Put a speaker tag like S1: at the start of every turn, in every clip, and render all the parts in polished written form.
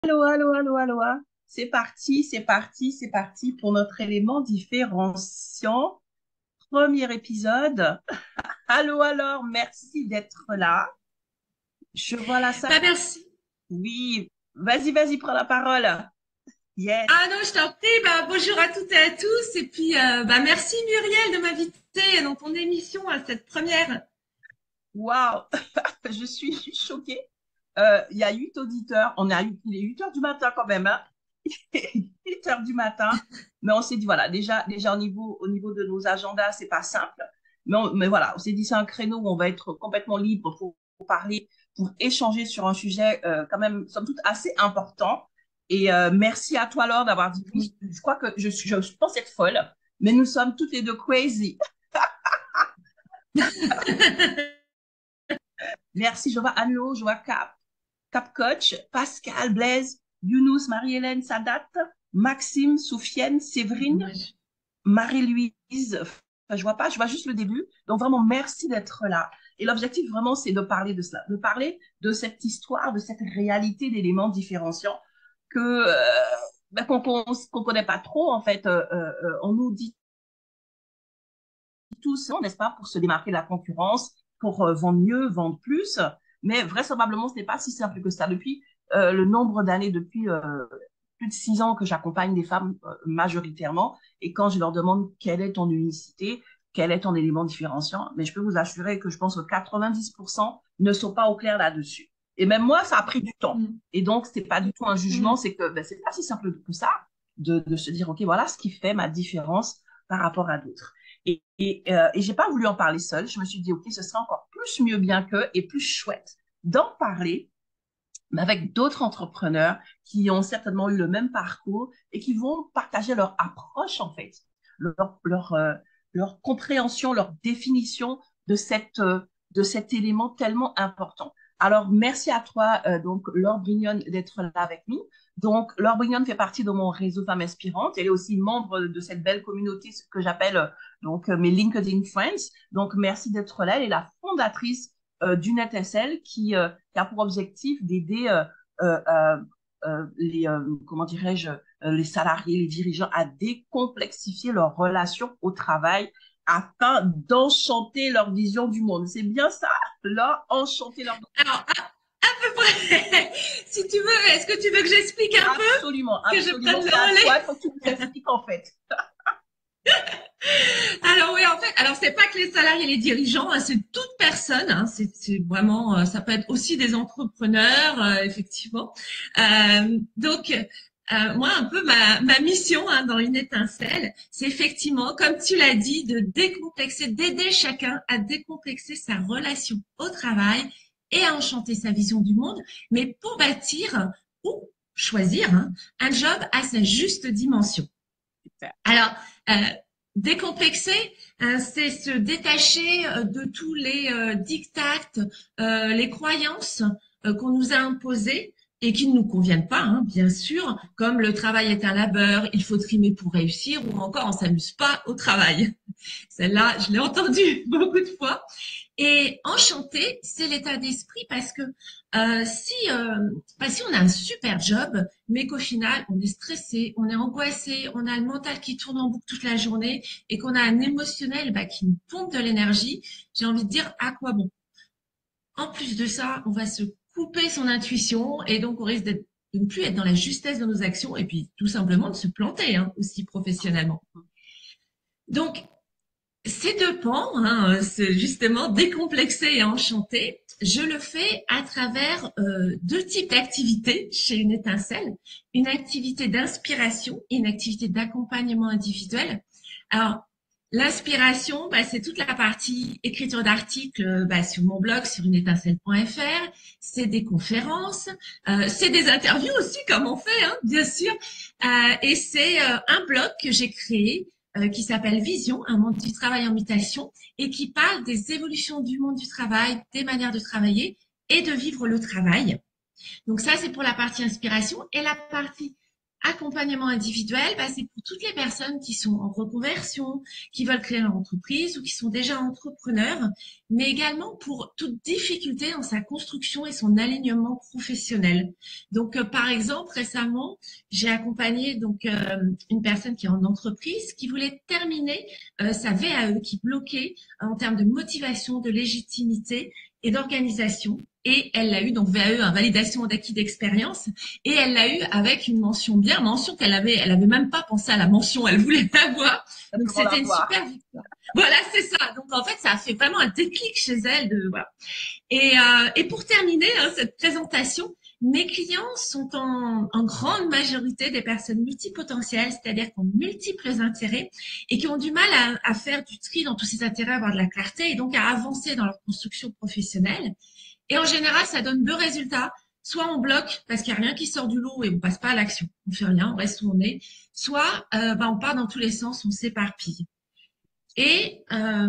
S1: Allô, allô, allô, allô. C'est parti, c'est parti, c'est parti pour notre élément différenciant. Premier épisode. Allô, alors, merci d'être là. Je vois la salle.
S2: Bah merci.
S1: Oui, vas-y, vas-y, prends la parole. Yes.
S2: Ah non, je t'en prie. Bah, bonjour à toutes et à tous. Et puis, bah, merci Muriel de m'inviter dans ton émission à cette première.
S1: Waouh, je suis choquée. Il y a 8 auditeurs. Il est 8 heures du matin quand même, hein. 8 heures du matin. Mais on s'est dit, voilà, déjà au niveau de nos agendas, c'est pas simple. Mais voilà, on s'est dit, c'est un créneau où on va être complètement libre pour parler, pour échanger sur un sujet quand même, somme toute, assez important. Et merci à toi, Laure, d'avoir dit oui. Je crois que je pense être folle, mais nous sommes toutes les deux crazy. Merci, je vois Anlo, je vois Cap Coach, Pascal, Blaise, Younous, Marie-Hélène, Sadat, Maxime, Soufiane, Séverine,
S2: Moi,
S1: Marie-Louise, enfin, je vois pas, je vois juste le début. Donc vraiment, merci d'être là. Et l'objectif vraiment, c'est de parler de cela, de parler de cette histoire, de cette réalité d'éléments différenciants que qu'on connaît pas trop en fait. On nous dit tous, n'est-ce pas, pour se démarquer de la concurrence, pour vendre mieux, vendre plus. Mais vraisemblablement, ce n'est pas si simple que ça. Depuis le nombre d'années, depuis plus de 6 ans que j'accompagne des femmes majoritairement, et quand je leur demande quelle est ton unicité, quel est ton élément différenciant, mais je peux vous assurer que je pense que 90% ne sont pas au clair là-dessus. Et même moi, ça a pris du temps.
S2: mm,
S1: Et donc, c'est pas du tout un jugement,
S2: mm.
S1: c'est que ben, c'est pas si simple que ça de se dire, OK, voilà ce qui fait ma différence par rapport à d'autres. Et j'ai pas voulu en parler seule. Je me suis dit, OK, ce serait encore plus mieux bien que et plus chouette d'en parler, mais avec d'autres entrepreneurs qui ont certainement eu le même parcours et qui vont partager leur approche, en fait, leur compréhension, leur définition de de cet élément tellement important. Alors, merci à toi, donc, Laure Brignone, d'être là avec nous. Donc, Laure Brignone fait partie de mon réseau Femmes Inspirantes. Elle est aussi membre de cette belle communauté ce que j'appelle mes LinkedIn Friends. Donc, merci d'être là. Elle est la fondatrice d'une étincelle qui a pour objectif d'aider comment dirais-je, les salariés, les dirigeants à décomplexifier leurs relations au travail afin d'enchanter leur vision du monde. C'est bien ça, là, enchanter leur...
S2: Alors, à peu près. Si tu veux, est-ce que tu veux que j'explique un peu,
S1: Absolument,
S2: que je
S1: absolument.
S2: prenne le
S1: C'est à toi,
S2: relais?
S1: il faut que tu nous expliques en fait.
S2: Alors oui, en fait, alors c'est pas que les salariés et les dirigeants, hein, c'est toute personne. Hein, c'est vraiment, ça peut être aussi des entrepreneurs, effectivement. Donc moi, un peu ma mission hein, dans une étincelle, c'est effectivement, comme tu l'as dit, de décomplexer, d'aider chacun à décomplexer sa relation au travail et à enchanter sa vision du monde, mais pour bâtir ou choisir hein, un job à sa juste dimension.
S1: Super.
S2: Alors, euh, décomplexer, c'est se détacher de tous les dictats, les croyances qu'on nous a imposées et qui ne nous conviennent pas, hein, bien sûr, comme le travail est un labeur, il faut trimer pour réussir, ou encore on s'amuse pas au travail. Celle-là, je l'ai entendue beaucoup de fois. Et enchanté, c'est l'état d'esprit parce que si on a un super job, mais qu'au final on est stressé, on est angoissé, on a le mental qui tourne en boucle toute la journée et qu'on a un émotionnel qui nous pompe de l'énergie, j'ai envie de dire à quoi bon. En plus de ça, on va se couper son intuition et donc on risque de ne plus être dans la justesse de nos actions et puis tout simplement de se planter hein, aussi professionnellement. Donc ces deux pans, hein, c'est justement décomplexé et enchanté, je le fais à travers deux types d'activités chez une étincelle, une activité d'inspiration et une activité d'accompagnement individuel. Alors, l'inspiration, c'est toute la partie écriture d'articles sur mon blog sur uneétincelle.fr, c'est des conférences, c'est des interviews aussi comme on fait, hein, bien sûr, et c'est un blog que j'ai créé qui s'appelle Vision, un monde du travail en mutation, et qui parle des évolutions du monde du travail, des manières de travailler et de vivre le travail. Donc ça, c'est pour la partie inspiration. Et la partie Accompagnement individuel, c'est pour toutes les personnes qui sont en reconversion, qui veulent créer leur entreprise ou qui sont déjà entrepreneurs, mais également pour toute difficulté dans sa construction et son alignement professionnel. Donc, par exemple, récemment, j'ai accompagné une personne qui est en entreprise, qui voulait terminer sa VAE, qui bloquait en termes de motivation, de légitimité et d'organisation. Et elle l'a eu, donc VAE, validation d'acquis d'expérience, et elle l'a eu avec une mention bien, mention elle avait même pas pensé à la mention, elle voulait l'avoir. Donc c'était une super victoire. Voilà, c'est ça. Donc en fait, ça a fait vraiment un déclic chez elle voilà. Et pour terminer cette présentation, mes clients sont en grande majorité des personnes multipotentielles, c'est-à-dire qui ont multiples intérêts et qui ont du mal à faire du tri dans tous ces intérêts, à avoir de la clarté et donc à avancer dans leur construction professionnelle. Et en général, ça donne deux résultats. Soit on bloque parce qu'il n'y a rien qui sort du lot et on passe pas à l'action, on fait rien, on reste où on est. Soit on part dans tous les sens, on s'éparpille. Et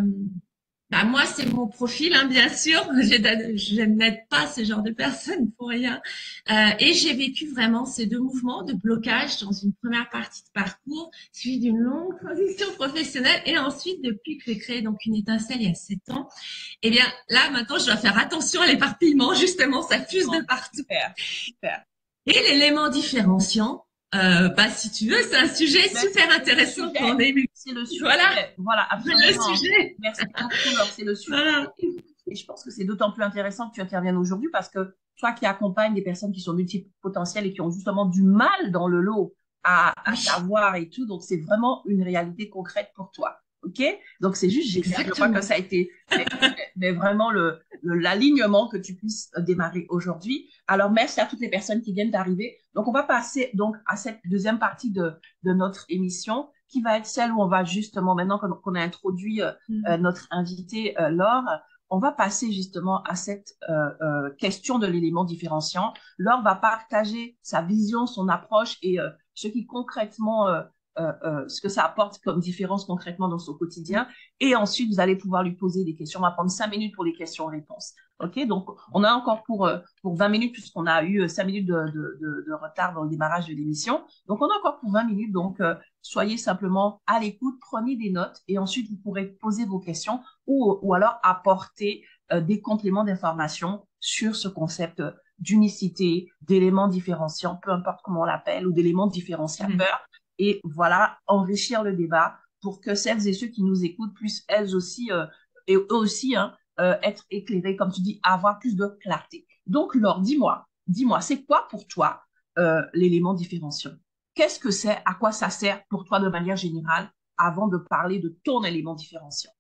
S2: moi, c'est mon profil, bien sûr. Je n'aide pas ce genre de personnes pour rien. Et j'ai vécu vraiment ces deux mouvements de blocage dans une première partie de parcours, suivi d'une longue transition professionnelle. Et ensuite, depuis que j'ai créé donc une étincelle il y a 7 ans, eh bien, là, maintenant, je dois faire attention à l'éparpillement. Justement, ça fuse de partout.
S1: Super, super.
S2: Et l'élément différenciant, si tu veux, c'est un sujet super intéressant quand on est.
S1: C'est le sujet.
S2: Voilà, absolument.
S1: Le sujet. Merci beaucoup. C'est le sujet. Voilà. Et je pense que c'est d'autant plus intéressant que tu interviennes aujourd'hui parce que toi qui accompagnes des personnes qui sont multipotentielles et qui ont justement du mal dans le lot à savoir et tout, donc c'est vraiment une réalité concrète pour toi. OK? Donc, c'est juste génial. Je crois que ça a été mais vraiment l'alignement que tu puisses démarrer aujourd'hui. Alors, merci à toutes les personnes qui viennent d'arriver. Donc, on va passer donc à cette deuxième partie de notre émission qui va être celle où on va justement, maintenant qu'on a introduit notre invitée Laure, on va passer justement à cette question de l'élément différenciant. Laure va partager sa vision, son approche et ce qui concrètement ce que ça apporte comme différence concrètement dans son quotidien. Et ensuite, vous allez pouvoir lui poser des questions. On va prendre 5 minutes pour les questions-réponses. OK? Donc, on a encore pour 20 minutes puisqu'on a eu 5 minutes de retard dans le démarrage de l'émission. Donc, on a encore pour 20 minutes. Donc, soyez simplement à l'écoute, prenez des notes et ensuite, vous pourrez poser vos questions ou alors apporter des compléments d'information sur ce concept d'unicité, d'éléments différenciants, peu importe comment on l'appelle, ou d'éléments différenciateurs. Et voilà, enrichir le débat pour que celles et ceux qui nous écoutent puissent elles aussi et eux aussi être éclairés, comme tu dis, avoir plus de clarté. Donc, Laure, dis-moi, c'est quoi pour toi l'élément différenciant? Qu'est-ce que c'est? À quoi ça sert pour toi de manière générale avant de parler de ton élément différenciant?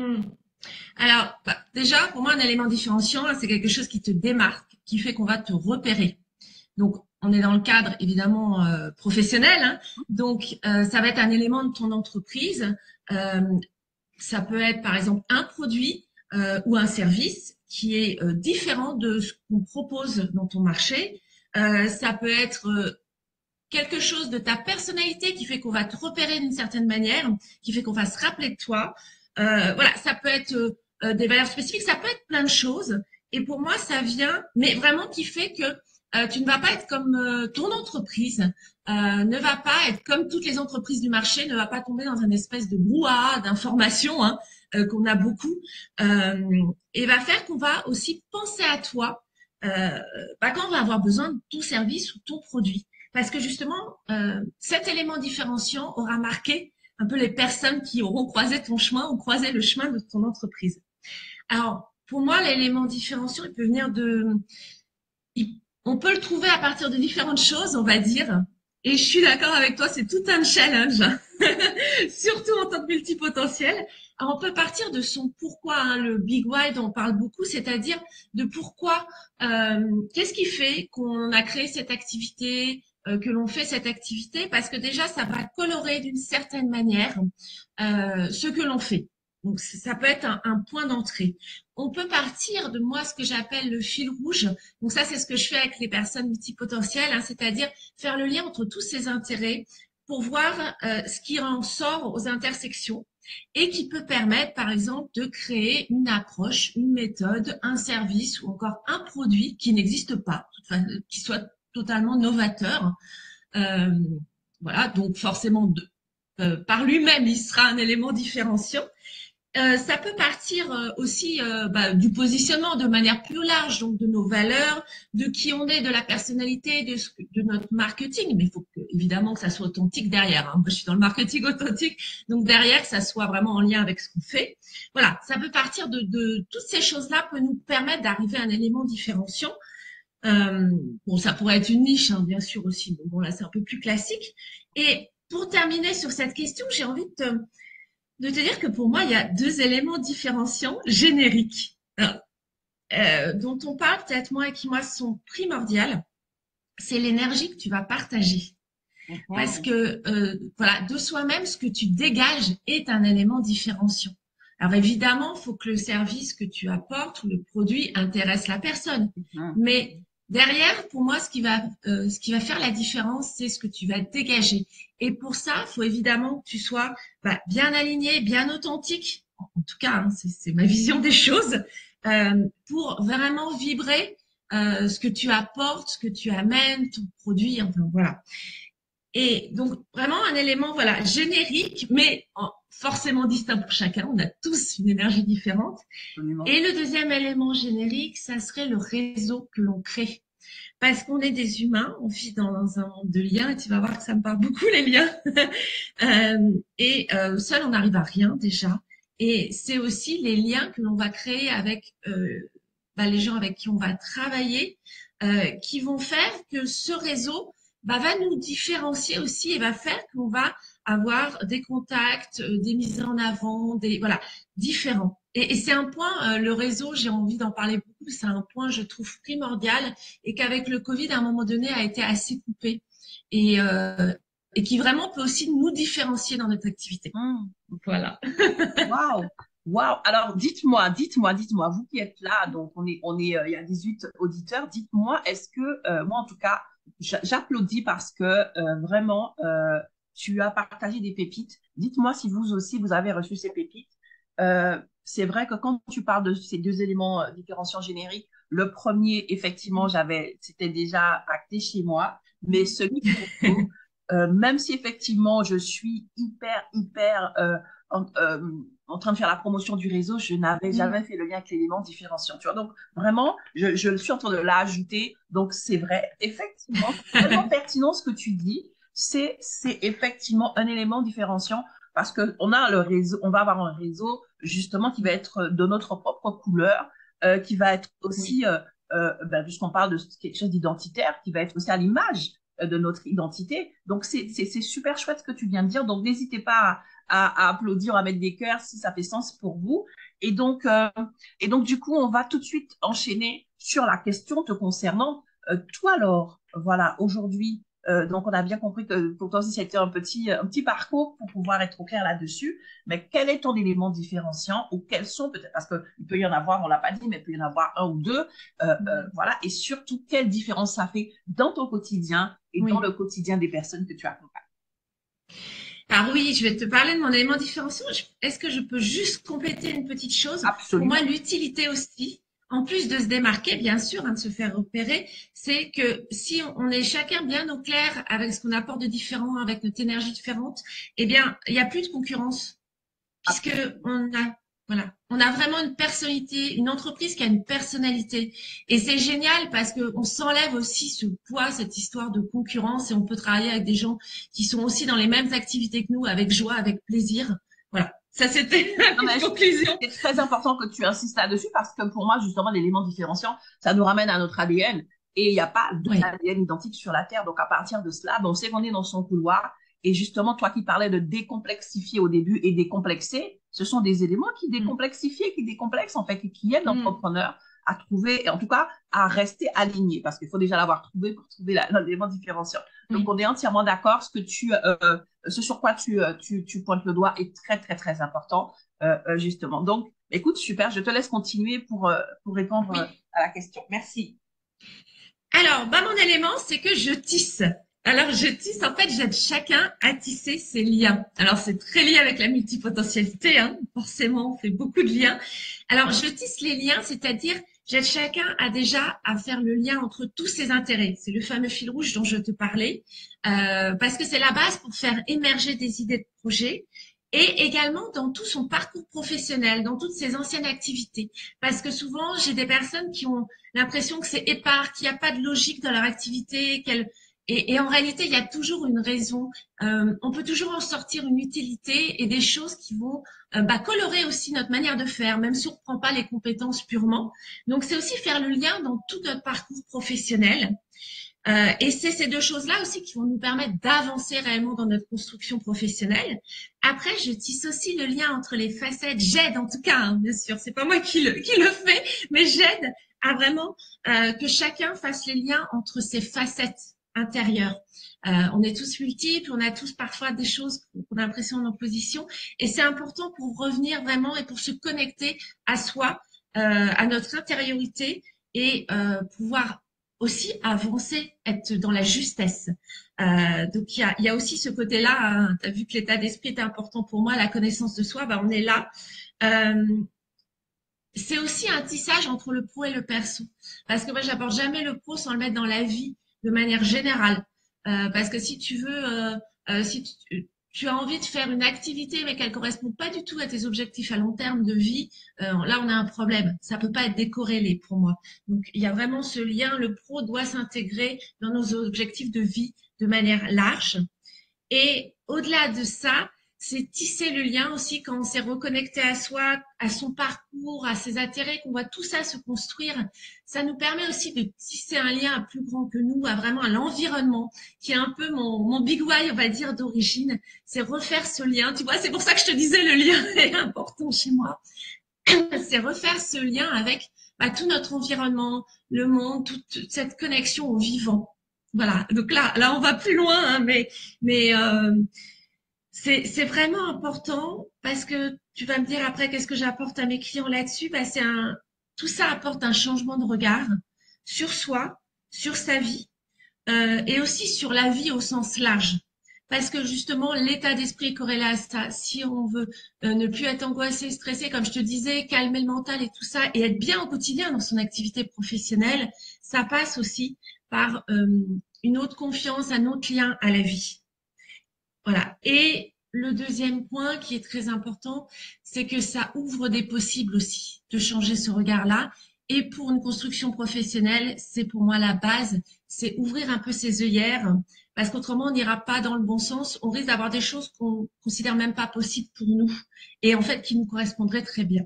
S2: Alors, déjà, pour moi, un élément différenciant, c'est quelque chose qui te démarque, qui fait qu'on va te repérer. Donc, on est dans le cadre évidemment professionnel, donc ça va être un élément de ton entreprise. Ça peut être par exemple un produit ou un service qui est différent de ce qu'on propose dans ton marché. Ça peut être quelque chose de ta personnalité qui fait qu'on va te repérer d'une certaine manière, qui fait qu'on va se rappeler de toi. Voilà, ça peut être des valeurs spécifiques, ça peut être plein de choses. Et pour moi, ça vient, mais vraiment qui fait que tu ne vas pas être comme ton entreprise, ne va pas être comme toutes les entreprises du marché, ne va pas tomber dans une espèce de brouhaha d'informations qu'on a beaucoup, et va faire qu'on va aussi penser à toi quand on va avoir besoin de ton service ou ton produit. Parce que justement, cet élément différenciant aura marqué un peu les personnes qui auront croisé ton chemin ou croisé le chemin de ton entreprise. Alors, pour moi, l'élément différenciant, il peut venir on peut le trouver à partir de différentes choses, on va dire. Et je suis d'accord avec toi, c'est tout un challenge, surtout en tant que multipotentiel. Alors, on peut partir de son pourquoi, le big why dont on parle beaucoup, c'est-à-dire de pourquoi, qu'est-ce qui fait qu'on a créé cette activité, que l'on fait cette activité, parce que déjà, ça va colorer d'une certaine manière ce que l'on fait. Donc, ça peut être un point d'entrée. On peut partir de moi ce que j'appelle le fil rouge. Donc ça, c'est ce que je fais avec les personnes multipotentielles, c'est-à-dire faire le lien entre tous ces intérêts pour voir ce qui en sort aux intersections et qui peut permettre, par exemple, de créer une approche, une méthode, un service ou encore un produit qui n'existe pas, qui soit totalement novateur Euh, voilà, donc forcément, par lui-même, il sera un élément différenciant. Ça peut partir aussi du positionnement de manière plus large, donc de nos valeurs, de qui on est, de la personnalité, de notre marketing. Mais il faut évidemment que ça soit authentique derrière. Hein. Moi, je suis dans le marketing authentique, donc derrière, que ça soit vraiment en lien avec ce qu'on fait. Voilà, ça peut partir de toutes ces choses-là peut nous permettre d'arriver à un élément différenciant. Bon, ça pourrait être une niche, hein, bien sûr aussi. Bon, là, c'est un peu plus classique. Et pour terminer sur cette question, j'ai envie de te dire que pour moi, il y a deux éléments différenciants génériques dont on parle peut-être moins et qui, moi, sont primordiales. C'est l'énergie que tu vas partager. Parce que, voilà, de soi-même, ce que tu dégages est un élément différenciant. Alors évidemment, il faut que le service que tu apportes ou le produit intéresse la personne. Mais derrière, pour moi, ce qui va faire la différence, c'est ce que tu vas dégager. Et pour ça, il faut évidemment que tu sois bien aligné, bien authentique. En tout cas, hein, c'est ma vision des choses, pour vraiment vibrer ce que tu apportes, ce que tu amènes, ton produit. Enfin voilà. Et donc, vraiment un élément, voilà, générique, mais forcément distinct pour chacun. On a tous une énergie différente.
S1: Absolument.
S2: Et le deuxième élément générique, ça serait le réseau que l'on crée. Parce qu'on est des humains, on vit dans un monde de liens, et tu vas voir que ça me parle beaucoup, les liens. Seul, on n'arrive à rien, déjà. Et c'est aussi les liens que l'on va créer avec les gens avec qui on va travailler, qui vont faire que ce réseau va nous différencier aussi et va faire qu'on va avoir des contacts, des mises en avant, différents. Et c'est un point, le réseau, j'ai envie d'en parler beaucoup, c'est un point, je trouve, primordial et qu'avec le Covid, à un moment donné, a été assez coupé et qui vraiment peut aussi nous différencier dans notre activité. Voilà.
S1: Waouh! Waouh! Alors, dites-moi, vous qui êtes là, donc il y a 18 auditeurs, dites-moi, est-ce que, moi en tout cas, j'applaudis parce que vraiment, tu as partagé des pépites. Dites-moi si vous aussi, vous avez reçu ces pépites. C'est vrai que quand tu parles de ces deux éléments différenciants génériques, le premier, effectivement, c'était déjà acté chez moi, mais celui du réseau, même si effectivement, je suis hyper en train de faire la promotion du réseau, je n'avais jamais fait le lien avec l'élément différenciant. Tu vois, donc vraiment, je suis en train de l'ajouter. Donc c'est vrai, effectivement, c'est tellement pertinent ce que tu dis. C'est effectivement un élément différenciant parce que on a le réseau, on va avoir un réseau justement qui va être de notre propre couleur, qui va être aussi, puisqu'on parle de quelque chose d'identitaire, qui va être aussi à l'image de notre identité. Donc c'est super chouette ce que tu viens de dire. Donc n'hésitez pas à applaudir, à mettre des cœurs si ça fait sens pour vous. Et donc, du coup, on va tout de suite enchaîner sur la question te concernant. Toi, alors, voilà, aujourd'hui, donc on a bien compris que pour toi aussi, c'était un petit parcours pour pouvoir être au clair là-dessus. Mais quel est ton élément différenciant ou quels sont peut-être, parce qu'il peut y en avoir, on l'a pas dit, mais il peut y en avoir un ou deux. Voilà, et surtout, quelle différence ça fait dans ton quotidien et dans le quotidien des personnes que tu accompagnes.
S2: Alors oui, je vais te parler de mon élément différenciant. Est-ce que je peux juste compléter une petite chose?
S1: Absolument.
S2: Pour moi, l'utilité aussi, en plus de se démarquer, bien sûr, de se faire repérer, c'est que si on est chacun bien au clair avec ce qu'on apporte de différent, avec notre énergie différente, eh bien, il n'y a plus de concurrence. Puisque on a vraiment une personnalité, une entreprise qui a une personnalité. Et c'est génial parce qu'on s'enlève aussi ce poids, cette histoire de concurrence et on peut travailler avec des gens qui sont aussi dans les mêmes activités que nous, avec joie, avec plaisir. Voilà. Ça, c'était la conclusion.
S1: C'est très important que tu insistes là-dessus parce que pour moi, justement, l'élément différenciant, ça nous ramène à notre ADN. Et il n'y a pas d'ADN identique sur la Terre. Donc, à partir de cela, on sait qu'on est dans son couloir. Et justement, toi qui parlais de décomplexifier au début et décomplexer, ce sont des éléments qui décomplexifient, qui décomplexent, en fait, et qui aident l'entrepreneur à trouver, et en tout cas, à rester aligné, parce qu'il faut déjà l'avoir trouvé pour trouver l'élément différenciant. Donc, on est entièrement d'accord. Ce sur quoi tu pointes le doigt est très, très, très important, justement. Donc, écoute, super. Je te laisse continuer pour répondre à la question. Merci.
S2: Alors, mon élément, c'est que je tisse. Alors, je tisse, en fait, j'aide chacun à tisser ses liens. Alors, c'est très lié avec la multipotentialité, hein. Forcément, on fait beaucoup de liens. Alors, je tisse les liens, c'est-à-dire, J'aide chacun à déjà à faire le lien entre tous ses intérêts. C'est le fameux fil rouge dont je te parlais, parce que c'est la base pour faire émerger des idées de projet et également dans tout son parcours professionnel, dans toutes ses anciennes activités. Parce que souvent, j'ai des personnes qui ont l'impression que c'est épars, qu'il n'y a pas de logique dans leur activité, et en réalité, il y a toujours une raison. On peut toujours en sortir une utilité et des choses qui vont colorer aussi notre manière de faire, même si on ne reprend pas les compétences purement. Donc, c'est aussi faire le lien dans tout notre parcours professionnel. Et c'est ces deux choses-là aussi qui vont nous permettre d'avancer réellement dans notre construction professionnelle. Après, je tisse aussi le lien entre les facettes. J'aide en tout cas, hein, bien sûr, c'est pas moi qui le fais, mais j'aide à vraiment que chacun fasse les liens entre ses facettes intérieures. On est tous multiples, on a tous parfois des choses qu'on a l'impression en opposition, et c'est important pour revenir vraiment et pour se connecter à soi, à notre intériorité et pouvoir aussi avancer, être dans la justesse. Donc il y a aussi ce côté-là. Hein, tu as vu que l'état d'esprit est important pour moi, la connaissance de soi, on est là. Euh, c'est aussi un tissage entre le pro et le perso. Parce que moi, j'apporte jamais le pro sans le mettre dans la vie de manière générale. Parce que si tu veux, si tu as envie de faire une activité mais qu'elle correspond pas du tout à tes objectifs à long terme de vie, là on a un problème. Ça peut pas être décorrélé pour moi. Donc il y a vraiment ce lien. Le pro doit s'intégrer dans nos objectifs de vie de manière large. Et au-delà de ça, c'est tisser le lien aussi quand on s'est reconnecté à soi, à son parcours, à ses intérêts, qu'on voit tout ça se construire. Ça nous permet aussi de tisser un lien à plus grand que nous, à vraiment à l'environnement, qui est un peu mon big why, on va dire, d'origine. C'est refaire ce lien. Tu vois, c'est pour ça que je te disais le lien est important chez moi. C'est refaire ce lien avec tout notre environnement, le monde, toute cette connexion au vivant. Voilà. Donc là, on va plus loin, hein, mais c'est vraiment important parce que tu vas me dire après qu'est-ce que j'apporte à mes clients là-dessus. Tout ça apporte un changement de regard sur soi, sur sa vie et aussi sur la vie au sens large. Parce que justement, l'état d'esprit est corrélé à ça. Si on veut ne plus être angoissé, stressé, comme je te disais, calmer le mental et tout ça, et être bien au quotidien dans son activité professionnelle, ça passe aussi par une autre confiance, un autre lien à la vie. Voilà. Et le deuxième point qui est très important, c'est que ça ouvre des possibles aussi de changer ce regard-là. Et pour une construction professionnelle, c'est pour moi la base, c'est ouvrir un peu ses œillères, parce qu'autrement, on n'ira pas dans le bon sens. On risque d'avoir des choses qu'on considère même pas possibles pour nous, et en fait qui nous correspondraient très bien.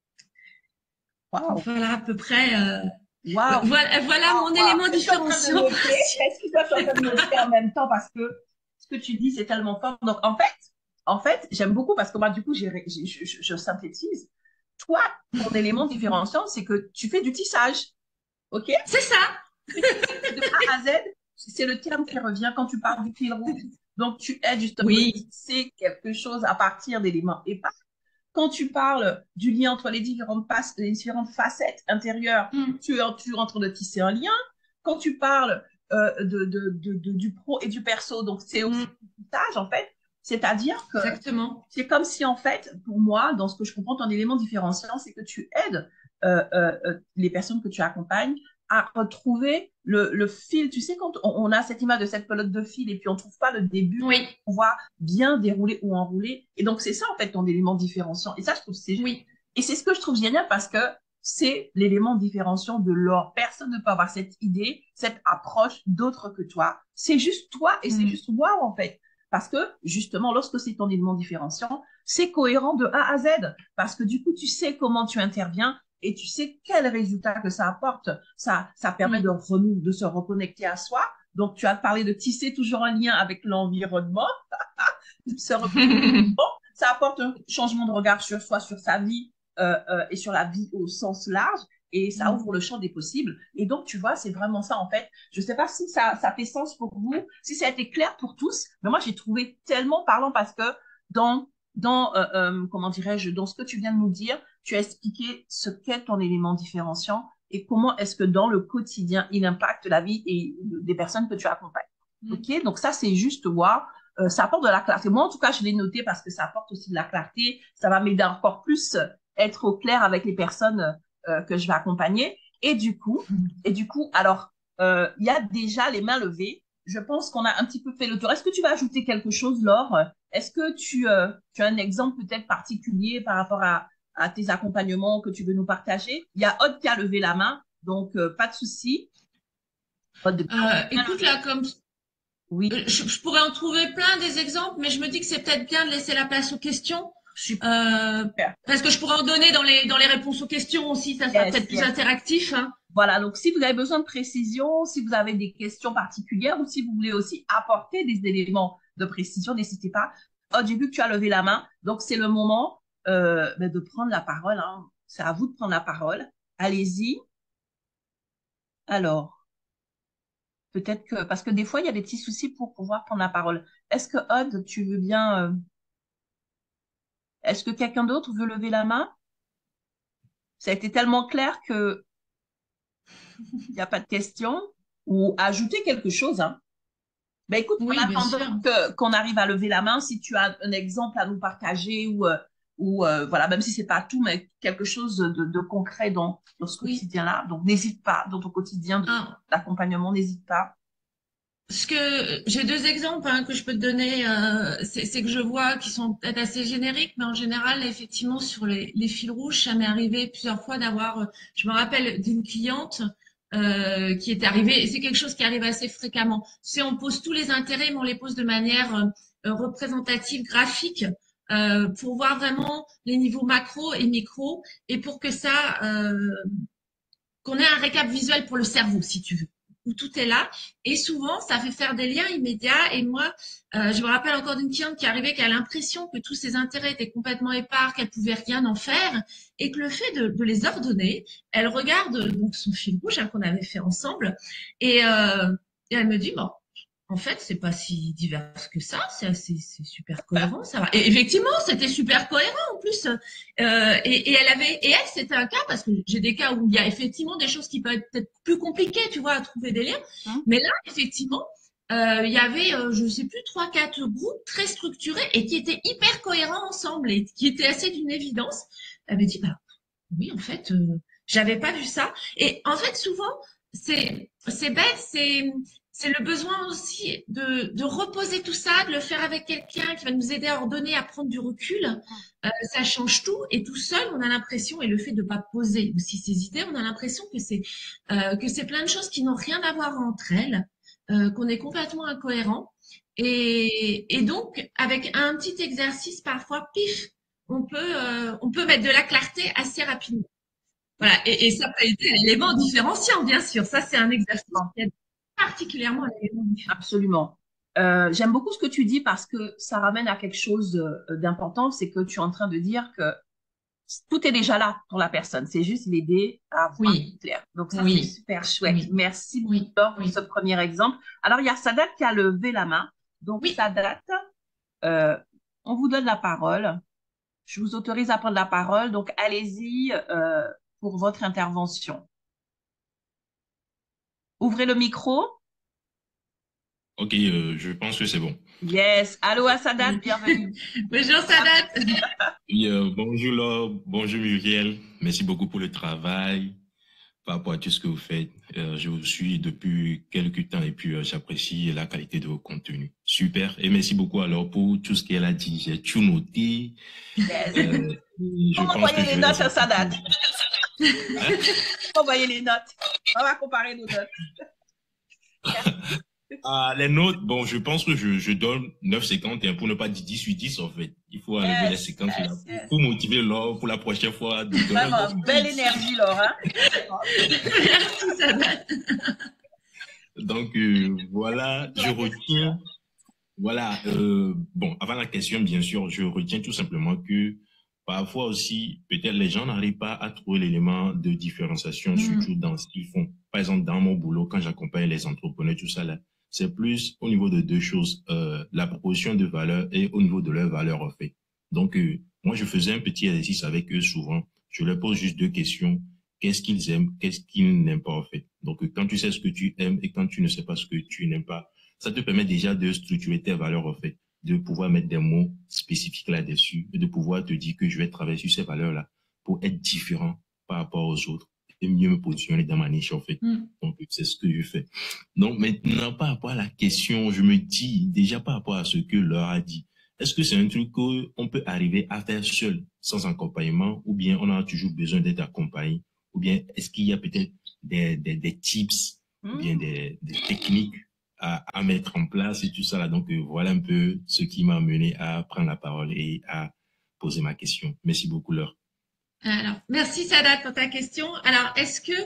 S1: Waouh,
S2: Voilà à peu près.
S1: waouh,
S2: Voilà
S1: waouh,
S2: mon
S1: waouh.
S2: élément
S1: Je suis en train de
S2: différenciant.
S1: noter. Est-ce que toi, tu es en train de noter en même temps parce que ce que tu dis, c'est tellement fort. Donc, en fait, j'aime beaucoup parce que moi, du coup, je synthétise. Toi, ton élément différenciant, c'est que tu fais du tissage. OK?
S2: C'est ça.
S1: De A à Z, c'est le terme qui revient quand tu parles du fil rouge. Donc, tu aides justement à
S2: Oui.
S1: tisser quelque chose à partir d'éléments épars. Quand tu parles du lien entre les différentes facettes intérieures,
S2: Mm,
S1: tu es en train de tisser un lien. Quand tu parles du pro et du perso, donc c'est aussi
S2: mm,
S1: du tissage, en fait. C'est-à-dire que
S2: exactement.
S1: c'est comme si, en fait, pour moi, dans ce que je comprends, ton élément différenciant, c'est que tu aides les personnes que tu accompagnes à retrouver le fil. Tu sais, quand on a cette image de cette pelote de fil et puis on ne trouve pas le début
S2: Oui,
S1: pour pouvoir bien dérouler ou enrouler. Et donc, c'est ça, en fait, ton élément différenciant. Et ça, je trouve que c'est...
S2: oui.
S1: Et c'est ce que je trouve génial parce que c'est l'élément différenciant de l'or. Personne ne peut avoir cette idée, cette approche d'autre que toi. C'est juste toi et c'est
S2: Mm.
S1: juste waouh, en fait. Parce que, justement, lorsque c'est ton élément différenciant, c'est cohérent de A à Z. Parce que du coup, tu sais comment tu interviens et tu sais quel résultat que ça apporte. Ça permet
S2: Oui.
S1: de se reconnecter à soi. Donc, tu as parlé de tisser toujours un lien avec l'environnement, de se reconnecter. Bon, ça apporte un changement de regard sur soi, sur sa vie et sur la vie au sens large. Et ça
S2: Mm.
S1: ouvre le champ des possibles. Et donc, tu vois, c'est vraiment ça, en fait. Je ne sais pas si ça fait sens pour vous, si ça a été clair pour tous, mais moi, j'ai trouvé tellement parlant parce que comment dirais-je, dans ce que tu viens de nous dire, tu as expliqué ce qu'est ton élément différenciant et comment est-ce que dans le quotidien, il impacte la vie et des personnes que tu accompagnes.
S2: Mm.
S1: OK? Donc ça, c'est juste, wow, ça apporte de la clarté. Moi, en tout cas, je l'ai noté parce que ça apporte aussi de la clarté. Ça va m'aider encore plus être au clair avec les personnes que je vais accompagner. Et du coup, alors, il y a déjà les mains levées. Je pense qu'on a un petit peu fait le tour. Est-ce que tu vas ajouter quelque chose, Laure? Est-ce que tu as un exemple peut-être particulier par rapport à tes accompagnements que tu veux nous partager? Il y a Aude qui a levé la main, donc pas de souci. Aude, bien
S2: Écoute,
S1: levé.
S2: là, comme
S1: Oui,
S2: je pourrais en trouver plein des exemples, mais je me dis que c'est peut-être bien de laisser la place aux questions. Euh,
S1: super.
S2: Parce que je pourrais en donner dans les réponses aux questions aussi, ça sera
S1: Yes,
S2: peut-être plus
S1: yes.
S2: interactif, hein.
S1: Voilà, donc si vous avez besoin de précision, si vous avez des questions particulières ou si vous voulez aussi apporter des éléments de précision, n'hésitez pas. Oh, j'ai vu que tu as levé la main, donc c'est le moment de prendre la parole, hein. C'est à vous de prendre la parole. Allez-y. Alors, peut-être que, parce que des fois, il y a des petits soucis pour pouvoir prendre la parole. Est-ce que, Aude, tu veux bien, est-ce que quelqu'un d'autre veut lever la main? Ça a été tellement clair que il n'y a pas de question ou ajouter quelque chose, hein. Ben écoute, en
S2: Oui, bien
S1: attendant
S2: sûr.
S1: qu'on arrive à lever la main, si tu as un exemple à nous partager ou voilà, même si c'est pas tout, mais quelque chose de concret dans ce
S2: Oui.
S1: quotidien-là. Donc n'hésite pas, dans ton quotidien
S2: Ah,
S1: d'accompagnement, n'hésite pas.
S2: ce que j'ai deux exemples hein, que je peux te donner, c'est que je vois qui sont peut-être assez génériques, mais en général, effectivement, sur les fils rouges, ça m'est arrivé plusieurs fois d'avoir. Je me rappelle d'une cliente qui est arrivée, et c'est quelque chose qui arrive assez fréquemment. C'est on pose tous les intérêts, mais on les pose de manière représentative, graphique, pour voir vraiment les niveaux macro et micro, et pour que ça, qu'on ait un récap visuel pour le cerveau, si tu veux, où tout est là. Et souvent, ça fait faire des liens immédiats. Et moi, je me rappelle encore d'une cliente qui arrivait, qui a l'impression que tous ses intérêts étaient complètement épars, qu'elle pouvait rien en faire, et que le fait de les ordonner, elle regarde donc son fil rouge hein, qu'on avait fait ensemble, et elle me dit bon. En fait, c'est pas si divers que ça, c'est super cohérent, ça va. Et effectivement, c'était super cohérent en plus. Et elle, c'était un cas parce que j'ai des cas où il y a effectivement des choses qui peuvent être peut-être plus compliquées, tu vois, à trouver des liens.
S1: Hein.
S2: Mais là, effectivement, il y avait, je sais plus, trois, quatre groupes très structurés et qui étaient hyper cohérents ensemble et qui étaient assez d'une évidence. Elle m'a dit, bah oui, en fait, j'avais pas vu ça. Et en fait, souvent, c'est bête, c'est le besoin aussi de reposer tout ça, de le faire avec quelqu'un qui va nous aider à ordonner, à prendre du recul. Ça change tout et tout seul, on a l'impression, et le fait de pas poser aussi ses idées, on a l'impression que c'est plein de choses qui n'ont rien à voir entre elles, qu'on est complètement incohérent. Et donc, avec un petit exercice, parfois, pif, on peut mettre de la clarté assez rapidement. Voilà, et ça peut aider l'élément différenciant, bien sûr. Ça, c'est un exercice qui aide particulièrement à l'élément différenciant.
S1: Absolument. J'aime beaucoup ce que tu dis parce que ça ramène à quelque chose d'important, c'est que tu es en train de dire que tout est déjà là pour la personne. C'est juste l'aider à voir
S2: Oui,
S1: clair. Donc ça, c'est
S2: oui,
S1: super chouette.
S2: oui,
S1: Merci
S2: oui,
S1: beaucoup pour
S2: oui,
S1: ce premier exemple. Alors, il y a Sadat qui a levé la main. Donc,
S2: oui.
S1: Sadat, euh, on vous donne la parole. Je vous autorise à prendre la parole. Donc, allez-y pour votre intervention. Ouvrez le micro.
S3: Ok, je pense que c'est bon.
S1: Yes. Allô, Sadat, bienvenue.
S2: Bonjour Sadat.
S3: Oui, bonjour Laure, bonjour Muriel. Merci beaucoup pour le travail, par rapport à tout ce que vous faites. Je vous suis depuis quelques temps et puis j'apprécie la qualité de vos contenus. Super. Et merci beaucoup alors pour tout ce qu'elle a dit. J'ai tout noté.
S1: Yes.
S3: Je
S1: On va
S3: pense que
S1: envoyer
S3: je
S1: les
S3: vais
S1: notes
S3: les
S1: à Sadat.
S3: appliquer. Hein?
S1: On va envoyer les notes. On va comparer nos notes.
S3: Les notes, bon, je pense que je donne 9,51 pour ne pas dire 10 sur 10 en fait. Il faut enlever les
S1: Yes,
S3: séquences là
S1: yes, yes.
S3: pour motiver Laure pour la prochaine fois de donner
S1: Vraiment,
S3: encore
S1: belle
S3: plus.
S1: énergie, Laura. Vraiment.
S2: Merci Sadat.
S3: Donc voilà, je retiens. Voilà, bon, avant la question, bien sûr, je retiens tout simplement que parfois aussi, peut-être les gens n'arrivent pas à trouver l'élément de différenciation, surtout dans ce qu'ils font. Par exemple, dans mon boulot, quand j'accompagne les entrepreneurs, tout ça là, c'est plus au niveau de deux choses, la proposition de valeur et au niveau de leur valeur en fait. Donc, moi, je faisais un petit exercice avec eux souvent. Je leur pose juste deux questions. Qu'est-ce qu'ils aiment, qu'est-ce qu'ils n'aiment pas en fait. Donc, quand tu sais ce que tu aimes et quand tu ne sais pas ce que tu n'aimes pas, ça te permet déjà de structurer tes valeurs, en fait, de pouvoir mettre des mots spécifiques là-dessus et de pouvoir te dire que je vais travailler sur ces valeurs-là pour être différent par rapport aux autres et mieux me positionner dans ma niche, en fait. Donc, c'est ce que je fais. Donc, maintenant, par rapport à la question, je me dis, déjà par rapport à ce que Laure a dit, est-ce que c'est un truc qu'on peut arriver à faire seul, sans accompagnement, ou bien on a toujours besoin d'être accompagné, ou bien est-ce qu'il y a peut-être des tips, ou bien des techniques à mettre en place et tout ça là. Donc, voilà un peu ce qui m'a amené à prendre la parole et à poser ma question. Merci beaucoup, Laure.
S2: Alors, merci Sadat pour ta question. Alors, est-ce que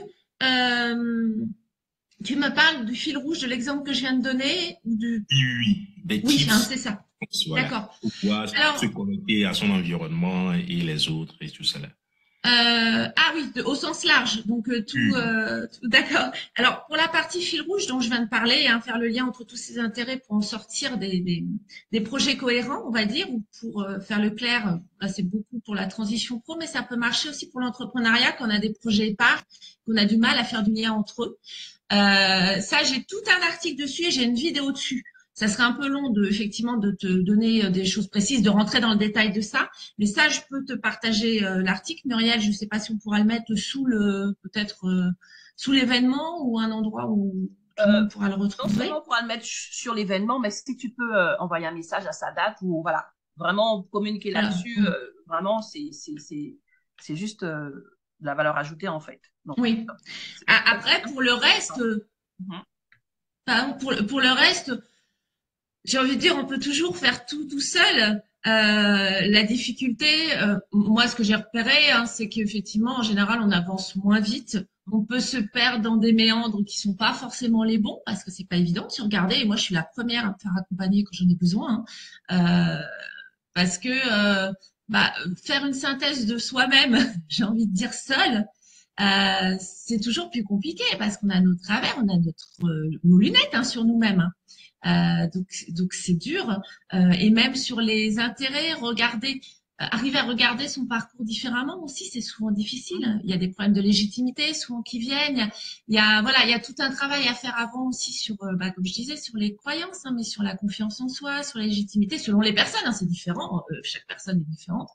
S2: tu me parles du fil rouge de l'exemple que je viens de donner ou du...
S3: Oui, des
S2: oui,
S3: tips.
S2: hein, c'est ça.
S3: Voilà,
S2: d'accord.
S3: Pour pouvoir se connecter à son environnement et les autres et tout ça là.
S2: Ah oui, au sens large, donc tout, d'accord. Alors pour la partie fil rouge dont je viens de parler, hein, faire le lien entre tous ces intérêts pour en sortir des projets cohérents, on va dire, ou pour faire le clair, là c'est beaucoup pour la transition pro, mais ça peut marcher aussi pour l'entrepreneuriat quand on a des projets épars, qu'on a du mal à faire du lien entre eux. Ça, j'ai tout un article dessus et j'ai une vidéo dessus. Ça serait un peu long effectivement de te donner des choses précises, de rentrer dans le détail de ça. Mais ça, je peux te partager l'article. Muriel, je ne sais pas si on pourra le mettre sous sous l'événement ou un endroit où tout le monde pourra le retrouver.
S1: Non seulement on pourra le mettre sur l'événement, mais si tu peux envoyer un message à Sadat ou voilà, vraiment communiquer là-dessus, vraiment, c'est juste de la valeur ajoutée en fait. Donc,
S2: oui. Après, pour le reste, pour le reste, j'ai envie de dire, on peut toujours faire tout seul. La difficulté, moi, ce que j'ai repéré, hein, c'est qu'effectivement, en général, on avance moins vite. On peut se perdre dans des méandres qui sont pas forcément les bons, parce que c'est pas évident. Si vous regardez, et moi, je suis la première à me faire accompagner quand j'en ai besoin, hein, parce que faire une synthèse de soi-même, j'ai envie de dire seul, c'est toujours plus compliqué parce qu'on a nos travers, on a nos lunettes hein, sur nous-mêmes. Hein. Donc c'est dur. Et même sur les intérêts, arriver à regarder son parcours différemment aussi, c'est souvent difficile. Il y a des problèmes de légitimité souvent qui viennent. Il y a tout un travail à faire avant aussi sur, comme je disais, sur les croyances, hein, mais sur la confiance en soi, sur la légitimité, selon les personnes. Hein, c'est différent. Chaque personne est différente.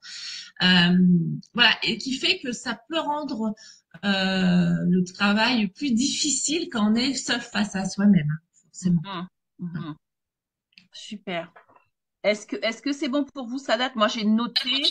S2: Et qui fait que ça peut rendre le travail plus difficile quand on est seul face à soi-même, forcément.
S1: Super. Est-ce que c'est bon pour vous, Sadat? Moi, j'ai noté.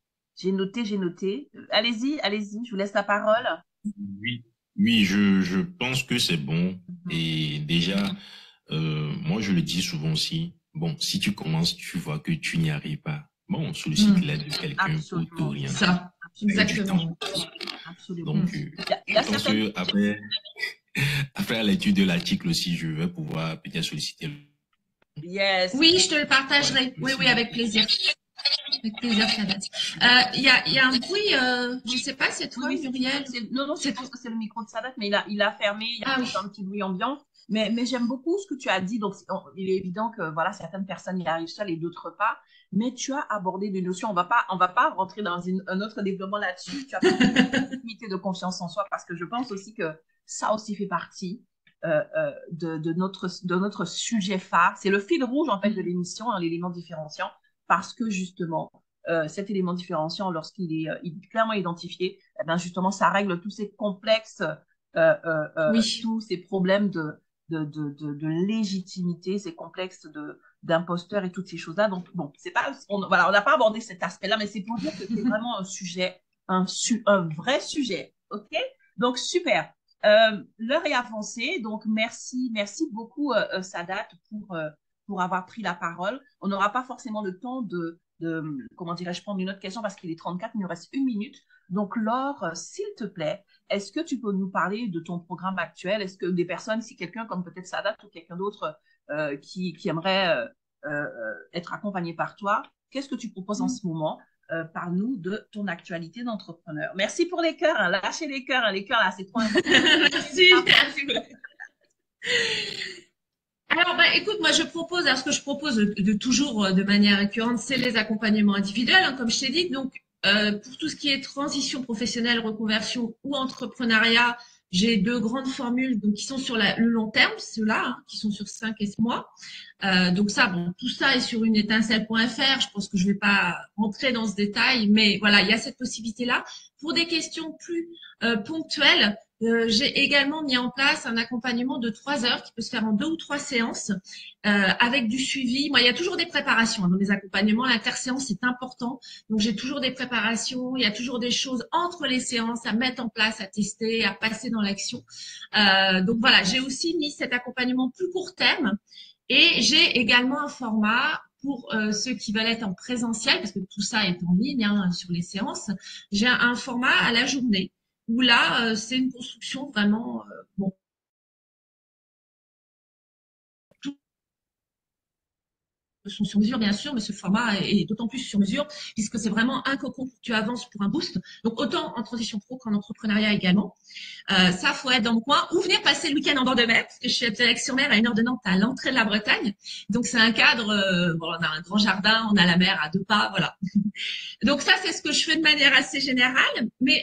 S1: Allez-y, je vous laisse la parole.
S3: Oui, je pense que c'est bon. Et déjà, moi, je le dis souvent aussi. Bon, si tu commences, tu vois que tu n'y arrives pas. Bon, sollicite l'aide de quelqu'un pour t'orienter.
S2: Ça, exactement.
S1: Absolument.
S3: Donc, je pense que après l'étude de l'article aussi, je vais pouvoir peut-être solliciter.
S1: Yes.
S2: Oui, je te le partagerai. Oui, avec plaisir. Avec plaisir, Sadat. Il y a un bruit, je ne sais pas, c'est toi, Muriel?
S1: Non, je pense que c'est le micro de Sadat, mais il a fermé, il y a un petit bruit ambiant. Mais j'aime beaucoup ce que tu as dit. Donc, il est évident que voilà, certaines personnes y arrivent seules et d'autres pas. Mais tu as abordé des notions. On va pas rentrer dans un autre développement là-dessus. Tu as parlé de limité de confiance en soi parce que je pense aussi que ça aussi fait partie de notre sujet phare. C'est le fil rouge en fait de l'émission, hein, l'élément différenciant, parce que justement cet élément différenciant, lorsqu'il est clairement identifié, eh bien justement ça règle tous ces complexes, tous ces problèmes de légitimité, ces complexes d'imposteur et toutes ces choses-là. Donc bon, c'est pas, on n'a pas abordé cet aspect-là, mais c'est pour dire que c'est vraiment un sujet, un vrai sujet, ok? Donc super. L'heure est avancée, donc merci beaucoup Sadat pour avoir pris la parole. On n'aura pas forcément le temps de comment dirais-je, prendre une autre question parce qu'il est 34, il nous reste 1 minute. Donc Laure, s'il te plaît, est-ce que tu peux nous parler de ton programme actuel? Est-ce que des personnes, si quelqu'un comme peut-être Sadat ou quelqu'un d'autre qui aimerait être accompagné par toi, qu'est-ce que tu proposes en ce moment? Parle-nous de ton actualité d'entrepreneur. Merci pour les cœurs, hein. Lâchez les cœurs là, c'est trop important.
S2: Merci. Alors, écoute, moi, ce que je propose de toujours de manière récurrente, c'est les accompagnements individuels, hein, comme je t'ai dit. Donc, pour tout ce qui est transition professionnelle, reconversion ou entrepreneuriat, J'ai deux grandes formules donc qui sont sur le long terme, ceux-là, hein, qui sont sur 5 et 6 mois. Donc ça, bon, tout ça est sur uneétincelle.fr. Je pense que je vais pas rentrer dans ce détail, mais voilà, il y a cette possibilité-là. Pour des questions plus ponctuelles, j'ai également mis en place un accompagnement de 3 heures qui peut se faire en 2 ou 3 séances avec du suivi. Moi, il y a toujours des préparations hein, dans mes accompagnements. L'interséance est important. Donc, j'ai toujours des préparations. Il y a toujours des choses entre les séances à mettre en place, à tester, à passer dans l'action. Donc, voilà, j'ai aussi mis cet accompagnement plus court terme. Et j'ai également un format pour ceux qui veulent être en présentiel, parce que tout ça est en ligne hein, sur les séances. J'ai un format à la journée où là, c'est une construction vraiment, bon, tout sont sur mesure bien sûr, mais ce format est d'autant plus sur mesure puisque c'est vraiment un cocon que tu avances pour un boost. Donc autant en transition pro qu'en entrepreneuriat également. Ça, faut être dans mon coin ou venir passer le week-end en bord de mer, parce que je suis à Pélex-sur-Mer, à 1 heure de Nantes, à l'entrée de la Bretagne. Donc c'est un cadre, bon, on a un grand jardin, on a la mer à 2 pas, voilà. Donc ça, c'est ce que je fais de manière assez générale, mais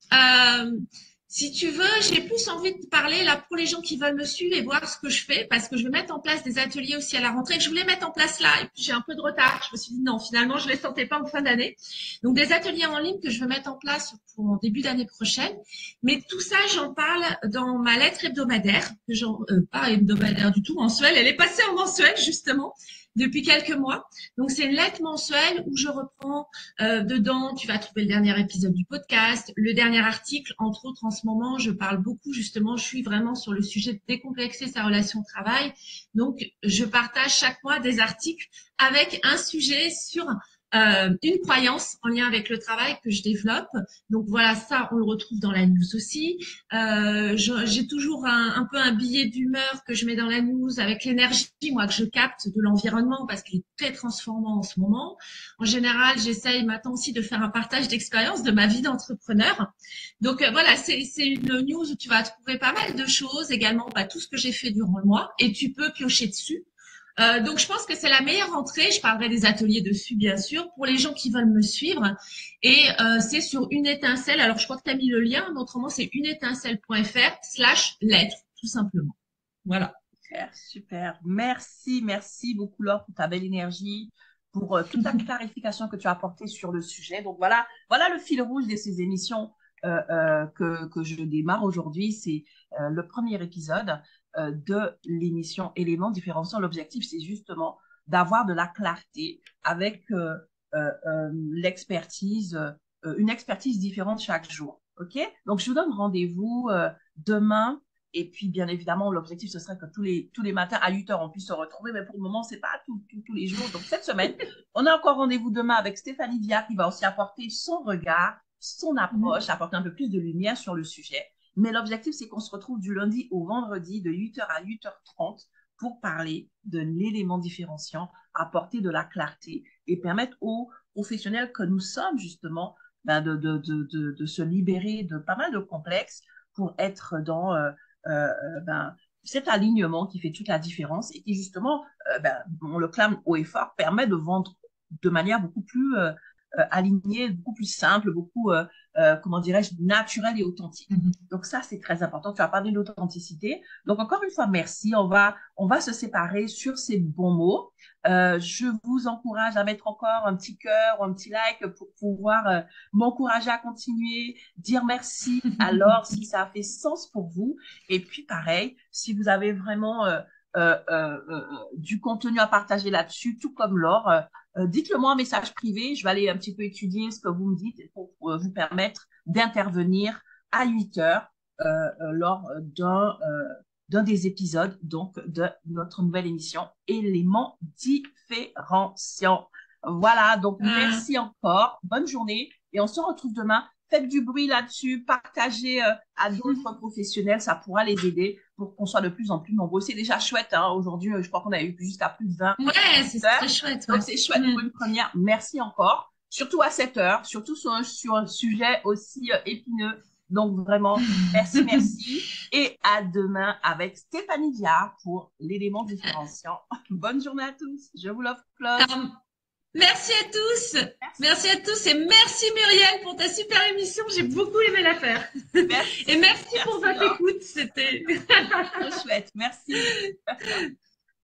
S2: si tu veux, j'ai plus envie de parler là pour les gens qui veulent me suivre et voir ce que je fais, parce que je vais mettre en place des ateliers aussi à la rentrée, que je voulais mettre en place là, et puis j'ai un peu de retard. Je me suis dit non, finalement, je les sentais pas en fin d'année. Donc des ateliers en ligne que je vais mettre en place pour en début d'année prochaine. Mais tout ça, j'en parle dans ma lettre hebdomadaire, pas hebdomadaire du tout, mensuelle. Elle est passée en mensuelle justement depuis quelques mois. Donc c'est une lettre mensuelle où je reprends dedans, tu vas trouver le dernier épisode du podcast, le dernier article, entre autres en ce moment, je parle beaucoup justement, je suis vraiment sur le sujet de décomplexer sa relation au travail. Donc je partage chaque mois des articles avec un sujet sur une croyance en lien avec le travail que je développe. Donc voilà, ça, on le retrouve dans la news aussi. J'ai toujours un peu un billet d'humeur que je mets dans la news avec l'énergie, moi, que je capte de l'environnement parce qu'il est très transformant en ce moment. En général, j'essaye maintenant aussi de faire un partage d'expérience de ma vie d'entrepreneur. Donc voilà, c'est une news où tu vas trouver pas mal de choses, également tout ce que j'ai fait durant le mois, et tu peux piocher dessus. Donc, je pense que c'est la meilleure entrée. Je parlerai des ateliers dessus, bien sûr, pour les gens qui veulent me suivre. Et c'est sur Une Étincelle. Alors, je crois que tu as mis le lien, mais autrement, c'est uneétincelle.fr/lettre, tout simplement. Voilà.
S1: Super, super. Merci, merci beaucoup, Laure, pour ta belle énergie, pour toute la clarification que tu as apportée sur le sujet. Donc, voilà le fil rouge de ces émissions que je démarre aujourd'hui. C'est le premier épisode de l'émission Éléments différenciants. L'objectif, c'est justement d'avoir de la clarté avec l'expertise, une expertise différente chaque jour. OK? Donc, je vous donne rendez-vous demain. Et puis, bien évidemment, l'objectif, ce serait que tous les matins à 8 heures, on puisse se retrouver. Mais pour le moment, c'est pas tous les jours. Donc, cette semaine, on a encore rendez-vous demain avec Stéphanie Viard qui va aussi apporter son regard, son approche, apporter un peu plus de lumière sur le sujet. Mais l'objectif, c'est qu'on se retrouve du lundi au vendredi de 8 heures à 8h30 pour parler de l'élément différenciant, apporter de la clarté et permettre aux professionnels que nous sommes justement de se libérer de pas mal de complexes pour être dans cet alignement qui fait toute la différence et qui justement, on le clame haut et fort, permet de vendre de manière beaucoup plus alignée, beaucoup plus simple, beaucoup, comment dirais-je, naturelle et authentique. Donc ça, c'est très important. Tu as parlé de l'authenticité. Donc encore une fois, merci. On va se séparer sur ces bons mots. Je vous encourage à mettre encore un petit cœur ou un petit like pour pouvoir m'encourager à continuer, dire merci alors si ça a fait sens pour vous. Et puis pareil, si vous avez vraiment du contenu à partager là-dessus, tout comme Laure, dites-le moi en message privé. Je vais aller un petit peu étudier ce que vous me dites pour vous permettre d'intervenir à 8 heures lors d'un des épisodes donc de notre nouvelle émission Éléments différenciants. Voilà, donc merci encore, bonne journée et on se retrouve demain. Faites du bruit là-dessus, partagez à d'autres professionnels, ça pourra les aider pour qu'on soit de plus en plus nombreux. C'est déjà chouette, hein. Aujourd'hui, je crois qu'on a eu jusqu'à plus de 20.
S2: Ouais, c'est très chouette.
S1: Ouais. Donc c'est chouette pour une première. Merci encore, surtout à 7 heures, surtout sur un sujet aussi épineux. Donc vraiment, merci. Et à demain avec Stéphanie Viard pour l'élément différenciant. Bonne journée à tous. Je vous l'offre, Claude.
S2: Merci à tous.
S1: Merci.
S2: Merci à tous et merci Muriel pour ta super émission. J'ai beaucoup aimé la faire.
S1: Merci.
S2: Et merci pour votre écoute. C'était
S1: trop chouette. Merci.